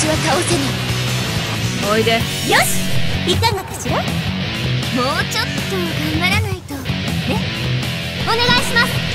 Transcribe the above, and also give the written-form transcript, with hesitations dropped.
は倒せない。 おいで。 よし、いかがかしら。もうちょっと頑張らないとね。お願いします。